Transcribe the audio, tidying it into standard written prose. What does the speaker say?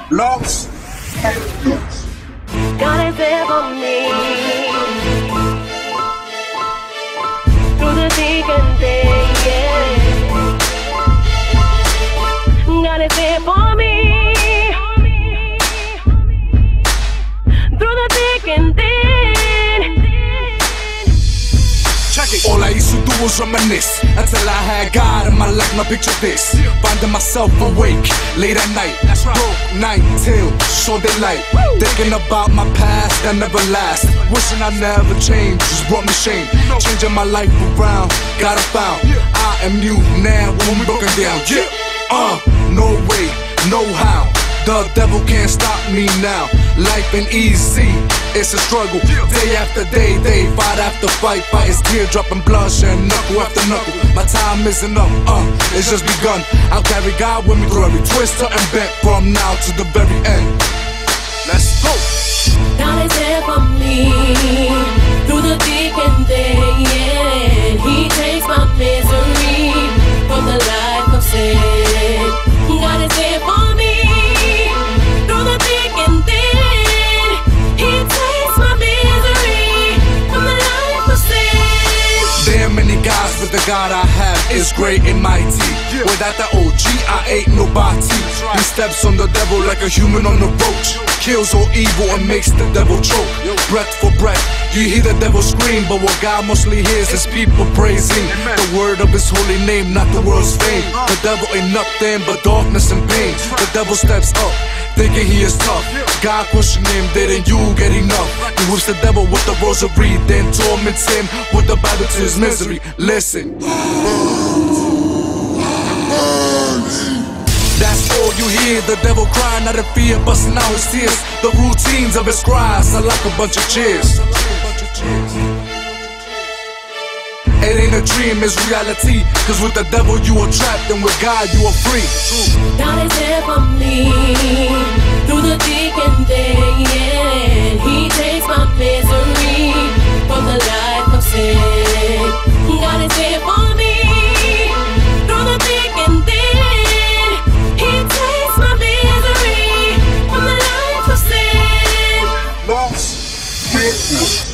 Lost. God is there for me through the thick and thin, yeah. God is there for me through the thick and thin. Check it. All I used to do was reminisce until I had God in my life. Now picture this, finding myself awake late at night, broke night till short daylight, thinking about my past that never lasts, wishing I never changed, just brought me shame. Changing my life around, got it found. I am you now when we broken down. Yeah, no way, no how. The devil can't stop me now. Life ain't easy, it's a struggle. Day after day, fight after fight. Fighting teardrop and blood, sharing knuckle after knuckle. My time isn't up, it's just begun. I'll carry God with me through every twister and bent, from now to the very end. Let's go. God is there for me through the thick and thin, yeah. He takes my misery from the life of sin. God is there for me through the thick and thin. He takes my misery from the life of sin. There are many gods, but the God I have is great and mighty. Without the OG, I ain't nobody. He steps on the devil like a human on a roach, kills all evil and makes the devil choke. Breath for breath, you hear the devil scream, but what God mostly hears is people praising the word of his holy name, not the world's fame. The devil ain't nothing but darkness and pain. The devil steps up, thinking he is tough. God questioned him, didn't you get enough? He whips the devil with the rosary, then torments him with the Bible to his misery. Listen, that's all you hear, the devil crying out of fear, busting out his tears. The routines of his cries are like a bunch of cheers. It ain't a dream, it's reality. Cause with the devil you are trapped, and with God you are free. God is there for me through the thick and thin, yeah. He takes my misery from the life of sin. God is there for me through the thick and thin. He takes my misery from the life of sin. Lost.